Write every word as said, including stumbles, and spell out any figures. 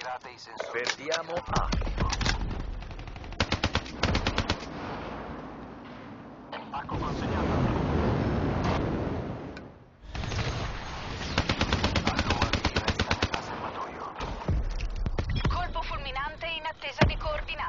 Attivate i sensori. Perdiamo A. Attacco consegnato. Colpo fulminante in attesa di coordinate.